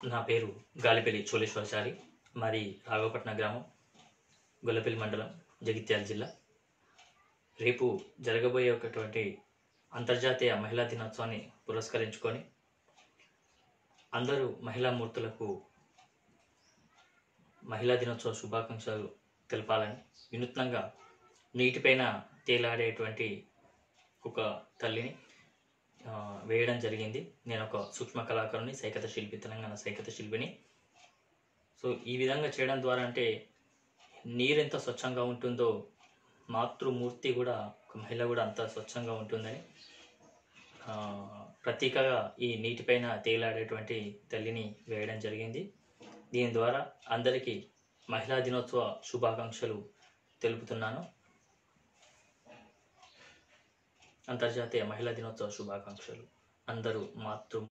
నా పేరు గాలిపల్లి చోళేశ్వరచారి. మాది రాఘవపట్న గ్రామం, గొల్లపల్లి మండలం, జగిత్యాల జిల్లా. రేపు జరగబోయేటటువంటి అంతర్జాతీయ మహిళా దినోత్సవాన్ని పురస్కరించుకొని అందరూ మహిళా మూర్తులకు మహిళా దినోత్సవ శుభాకాంక్షలు తెలపాలని వినూత్నంగా నీటిపైన తేలాడేటువంటి ఒక తల్లిని వేయడం జరిగింది. నేను ఒక సూక్ష్మ కళాకారుని, సైకత శిల్పి, తెలంగాణ సైకత శిల్పిని. సో ఈ విధంగా చేయడం ద్వారా అంటే నీరు ఎంత స్వచ్ఛంగా ఉంటుందో మాతృమూర్తి కూడా, ఒక మహిళ కూడా అంత స్వచ్ఛంగా ఉంటుందని ప్రతీకగా ఈ నీటిపైన తేలాడేటువంటి తల్లిని వేయడం జరిగింది. దీని ద్వారా అందరికీ మహిళా దినోత్సవ శుభాకాంక్షలు తెలుపుతున్నాను. అంతర్జాతీయ మహిళా దినోత్సవ శుభాకాంక్షలు. అందరూ